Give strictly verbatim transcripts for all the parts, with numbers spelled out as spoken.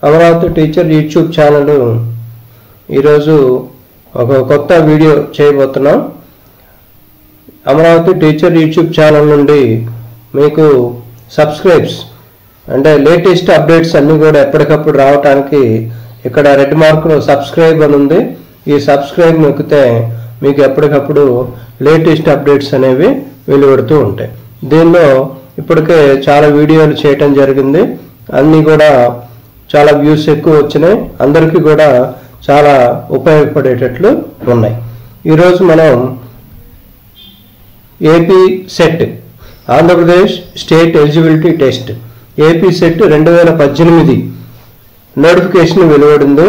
Amaravati teacher YouTube channel ఈరోజు ఒక కొత్త వీడియో చేయబోతున్నాం. అమరావతి టీచర్ యూట్యూబ్ ఛానల్ నుండి మీకు సబ్స్క్రైబ్స్ అంటే లేటెస్ట్ అప్డేట్స్ అన్నీ కూడా ఎప్పటికప్పుడు రావడానికి ఇక్కడ రెడ్ మార్కులో సబ్స్క్రైబ్ అని ఉంది. ఈ సబ్స్క్రైబ్ నొక్కితే మీకు ఎప్పటికప్పుడు లేటెస్ట్ అప్డేట్స్ అనేవి వెలువడుతూ ఉంటాయి. దీనిలో ఇప్పటికే చాలా వీడియోలు చేయటం జరిగింది. అన్నీ కూడా చాలా వ్యూస్ ఎక్కువ వచ్చినాయి. అందరికీ కూడా చాలా ఉపయోగపడేటట్లు ఉన్నాయి. ఈరోజు మనం AP SET Andhra Pradesh state eligibility test AP SET రెండు వేల పద్దెనిమిది నోటిఫికేషన్ వెలువడింది.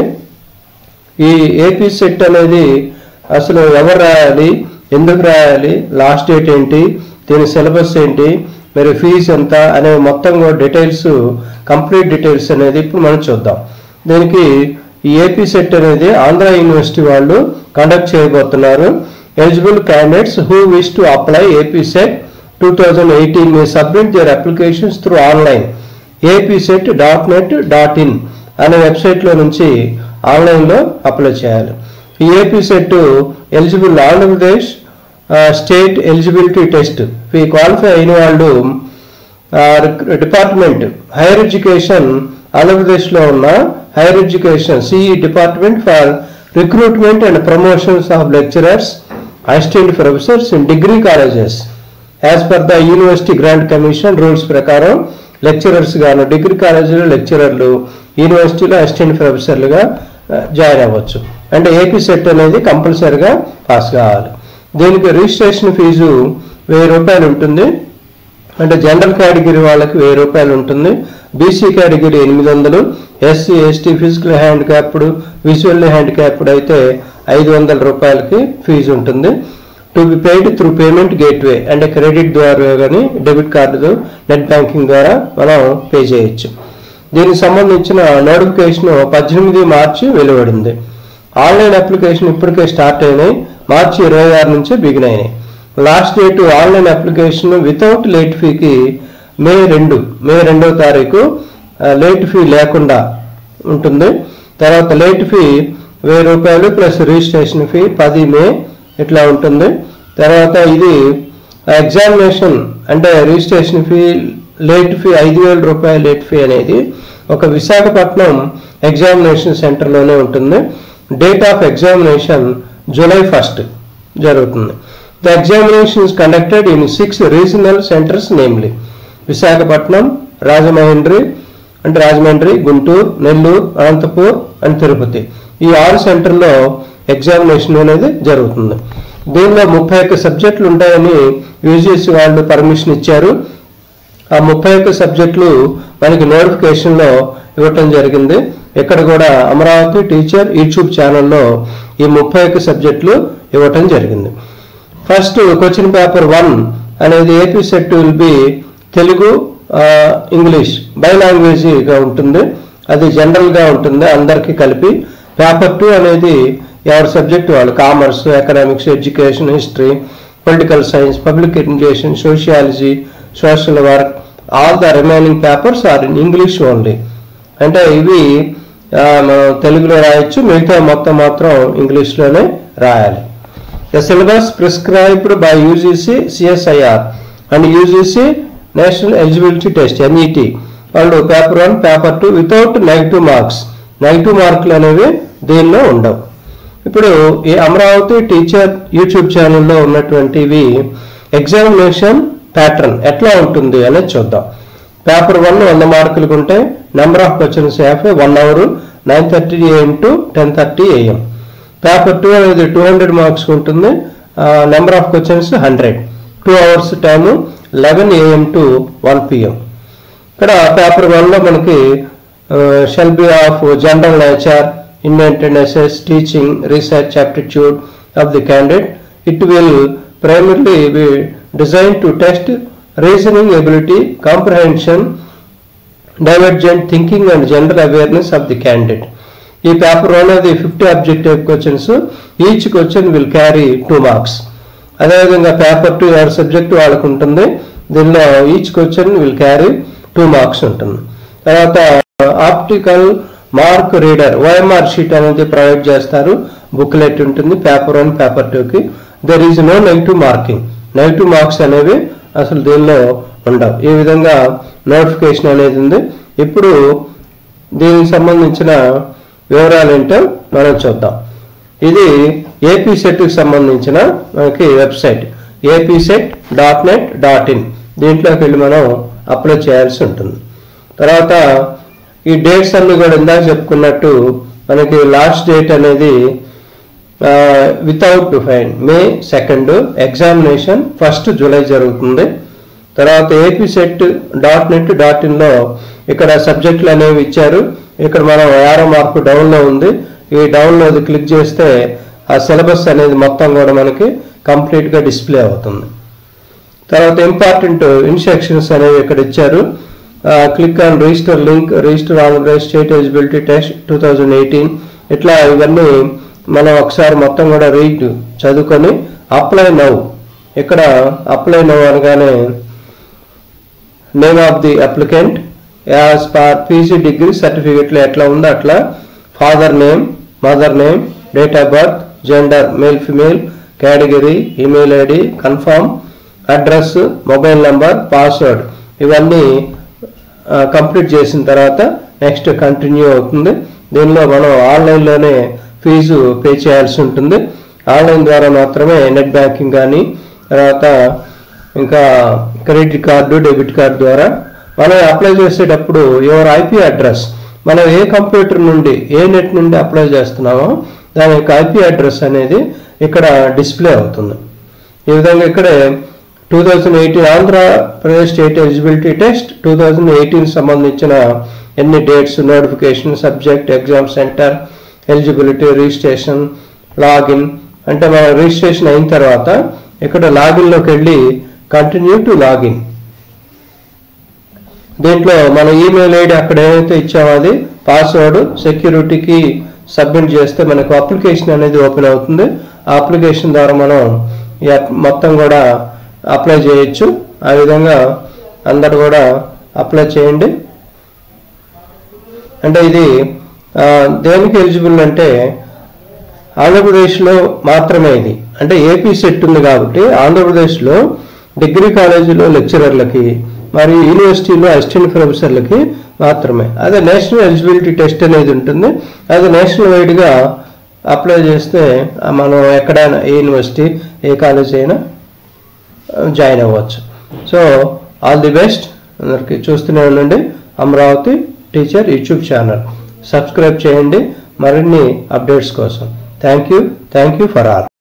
ఈ ఏపీ సెట్ అనేది అసలు ఎవరు రాయాలి, ఎందుకు రాయాలి, లాస్ట్ డేట్ ఏంటి, దీని సిలబస్ ఏంటి, మరి ఫీజు ఎంత అనే మొత్తం కూడా డీటెయిల్స్ కంప్లీట్ డీటెయిల్స్ అనేది ఇప్పుడు మనం చూద్దాం. దీనికి ఈ ఏపీ సెట్ అనేది ఆంధ్ర యూనివర్సిటీ వాళ్ళు కండక్ట్ చేయబోతున్నారు. Eligible candidates who wish to apply AP SET two thousand eighteen may submit their applications through online AP SET dot net dot in అనే వెబ్సైట్లో నుంచి ఆన్లైన్లో అప్లై చేయాలి. ఈ AP SET eligible Andhra Pradesh state eligibility test ఈ qualify అయిన వాళ్ళు డిపార్ట్మెంట్ హైయర్ ఎడ్యుకేషన్ ఆంధ్రప్రదేశ్లో ఉన్న higher education CE department for recruitment and promotions of lecturers assistant professors in degree colleges as per the university grant commission rules ప్రకారం lecturers గాను degree కాలేజీలో లెక్చరర్లు యూనివర్సిటీలో అసిస్టెంట్ ప్రొఫెసర్లుగా జాయిన్ అవ్వచ్చు. అంటే ఏపీ సెట్ అనేది కంపల్సరిగా పాస్ కావాలి. దీనికి రిజిస్ట్రేషన్ ఫీజు వెయ్యి రూపాయలు ఉంటుంది. అంటే జనరల్ కేటగిరీ వాళ్ళకి వెయ్యి రూపాయలు ఉంటుంది. బీసీ కేటగిరీ ఎనిమిది వందలు, SC ST physical handicapped visually handicapped అయితే ఐదు వందల రూపాయలకి ఫీజు ఉంటుంది. To be paid through payment gateway అంటే క్రెడిట్ ద్వారా కానీ డెబిట్ కార్డు నెట్ బ్యాంకింగ్ ద్వారా మనం పే చేయొచ్చు. దీనికి సంబంధించిన నోటిఫికేషన్ పద్దెనిమిది మార్చి వెలువడింది. ఆన్లైన్ అప్లికేషన్ ఇప్పటికే స్టార్ట్ అయినాయి. మార్చి ఇరవై ఆరు నుంచి బిగిన్ అయినాయి. Last date online application without late ఫీకి మే రెండు మే రెండవ తారీఖు లేట్ ఫీ లేకుండా ఉంటుంది. తర్వాత లేట్ ఫీ వెయ్యి రూపాయలు ప్లస్ రిజిస్ట్రేషన్ ఫీ పది మే ఇట్లా ఉంటుంది. తర్వాత ఇది ఎగ్జామినేషన్ అంటే రిజిస్ట్రేషన్ ఫీ లేట్ ఫీ ఐదు వేల రూపాయల లేట్ ఫీ అనేది ఒక విశాఖపట్నం ఎగ్జామినేషన్ సెంటర్లోనే ఉంటుంది. Date of examination July first జరుగుతుంది. The examination is conducted in six regional centres namely Visakhapatnam, Rajahmundry అంటే రాజమండ్రి, గుంటూరు, నెల్లూరు, అనంతపూర్ అండ్ తిరుపతి. ఈ ఆరు సెంటర్లో ఎగ్జామినేషన్ అనేది జరుగుతుంది. దీనిలో ముప్పై ఒక్క సబ్జెక్టులు ఉంటాయని యూజీసీ వాళ్ళు పర్మిషన్ ఇచ్చారు. ఆ ముప్పై ఒక్క సబ్జెక్టులు మనకి నోటిఫికేషన్లో ఇవ్వటం జరిగింది. ఇక్కడ కూడా అమరావతి టీచర్ యూట్యూబ్ ఛానల్లో ఈ ముప్పై ఒక్క సబ్జెక్టులు ఇవ్వటం జరిగింది. ఫస్ట్ క్వశ్చన్ పేపర్ వన్ అనేది AP SET will be Telugu English bi లాంగ్వేజ్గా ఉంటుంది. అది జనరల్గా ఉంటుంది అందరికీ కలిపి. పేపర్ టూ అనేది ఎవరి సబ్జెక్ట్ వాళ్ళు commerce, economics, education, history, political science, public education, sociology, social work all the remaining papers are in English only. అంటే ఇవి తెలుగులో రాయొచ్చు, మిగతా మొత్తం మాత్రం ఇంగ్లీష్లోనే రాయాలి. The syllabus prescribed by UGC CSIR and UGC national eligibility test NET వాళ్ళు paper one paper two without negative marks negative మార్కులు అనేవి దీనిలో ఉండవు. ఇప్పుడు ఈ అమరావతి టీచర్ యూట్యూబ్ ఛానల్లో ఉన్నటువంటివి ఎగ్జామినేషన్ ప్యాటర్న్ ఎట్లా ఉంటుంది అనేది చూద్దాం. పేపర్ వన్ వంద మార్కులకు ఉంటే నెంబర్ ఆఫ్ క్వశ్చన్స్ యాభై one hour nine thirty AM to ten thirty AM. Paper two అనేది టూ హండ్రెడ్ మార్క్స్ ఉంటుంది. Number of questions hundred two hours time eleven AM to one PM. ఇక్కడ paper వన్లో మనకి shall be of general nature, intended assess, teaching, research aptitude of the candidate. It will primarily be designed to test reasoning ability, comprehension, divergent thinking and general awareness of the candidate. ఈ paper one అది fifty objective questions. Each question will carry two marks. అదేవిధంగా paper two ఎవరి subject వాళ్ళకు ఉంటుంది. దీనిలో each question will carry two marks ఉంటుంది. తర్వాత optical mark reader OMR sheet అనేది ప్రొవైడ్ చేస్తారు. బుక్లెట్ ఉంటుంది పేపర్ వన్ పేపర్ టూకి. There is no negative marking. Negative marks అనేవి అసలు దీనిలో ఉండవు. ఈ విధంగా నోటిఫికేషన్ అనేది ఉంది. ఇప్పుడు దీనికి సంబంధించిన వివరాలు ఏంటో మనం చూద్దాం. ఇది ఏపీ సెట్కి సంబంధించిన మనకి website AP SET dot net dot in. దీంట్లోకి వెళ్ళి మనం అప్లై చేయాల్సి ఉంటుంది. తర్వాత ఈ డేట్స్ అన్ని కూడా ఇందాక చెప్పుకున్నట్టు మనకి లాస్ట్ డేట్ అనేది without fine May second, examination first July జరుగుతుంది. తర్వాత ఏపీసెట్ డాట్ నెట్ డాట్ ఇన్లో ఇక్కడ సబ్జెక్టులు అనేవి ఇచ్చారు. ఇక్కడ మనం యారో మార్కు డౌన్లో ఉంది. ఈ డౌన్లో క్లిక్ చేస్తే ఆ సిలబస్ అనేది మొత్తం కూడా మనకి కంప్లీట్గా డిస్ప్లే అవుతుంది. తర్వాత ఇంపార్టెంట్ ఇన్స్ట్రక్షన్స్ అనేవి ఇక్కడ ఇచ్చారు. Click on register link, register Andhra Pradesh state eligibility test two thousand eighteen. ఇట్లా ఇవన్నీ మనం ఒకసారి మొత్తం కూడా రీడ్ చదువుకొని అప్లై నౌ. ఇక్కడ అప్లై నౌ అనగానే name of the applicant as per PG degree సర్టిఫికెట్లో ఎట్లా ఉందో అట్లా father name, mother name, date of birth, gender male female, category, email ID, confirm, address, mobile number, password ఇవన్నీ complete చేసిన తర్వాత next continue అవుతుంది. దీనిలో మనం ఆన్లైన్లోనే ఫీజు పే చేయాల్సి ఉంటుంది. ఆన్లైన్ ద్వారా మాత్రమే నెట్ బ్యాంకింగ్ కానీ తర్వాత ఇంకా క్రెడిట్ కార్డు, డెబిట్ కార్డు ద్వారా మనం అప్లై చేసేటప్పుడు యువర్ ఐపీ అడ్రస్, మనం ఏ కంప్యూటర్ నుండి ఏ నెట్ నుండి అప్లై చేస్తున్నామో దాని యొక్క ఐపీ అడ్రస్ అనేది ఇక్కడ డిస్ప్లే అవుతుంది. ఈ విధంగా ఇక్కడే two thousand eighteen Andhra Pradesh state eligibility test two thousand eighteen సంబంధించిన ఎన్ని dates, notification, subject, exam centre, eligibility, registration, login అంటే మనం రిజిస్ట్రేషన్ అయిన తర్వాత ఇక్కడ లాగిన్లోకి వెళ్ళి కంటిన్యూ టు లాగిన్. దీంట్లో మన ఈమెయిల్ ఐడి అక్కడ ఏదైతే ఇచ్చామో అది పాస్వర్డ్ సెక్యూరిటీకి సబ్మిట్ చేస్తే మనకు అప్లికేషన్ అనేది ఓపెన్ అవుతుంది. ఆ అప్లికేషన్ ద్వారా మనం మొత్తం కూడా అప్లై చేయొచ్చు. ఆ విధంగా అందరు కూడా అప్లై చేయండి. అంటే ఇది దేనికి ఎలిజిబుల్ అంటే ఆంధ్రప్రదేశ్లో మాత్రమే ఇది. అంటే ఏపీ సెట్ ఉంది కాబట్టి ఆంధ్రప్రదేశ్లో డిగ్రీ కాలేజీలో లెక్చరర్లకి మరియు యూనివర్సిటీలో అసిస్టెంట్ ప్రొఫెసర్లకి మాత్రమే. అదే నేషనల్ ఎలిజిబిలిటీ టెస్ట్ అనేది ఉంటుంది. అది నేషనల్ వైడ్గా అప్లై చేస్తే మనం ఎక్కడైనా ఏ యూనివర్సిటీ ఏ కాలేజ్ అయినా జాయిన్ అవ్వచ్చు. సో ఆల్ ది బెస్ట్ అందరికి. చూస్తూనే ఉండండి Amaravati teacher YouTube channel. Subscribe చేయండి మరిన్ని అప్డేట్స్ కోసం. Thank you thank you for all.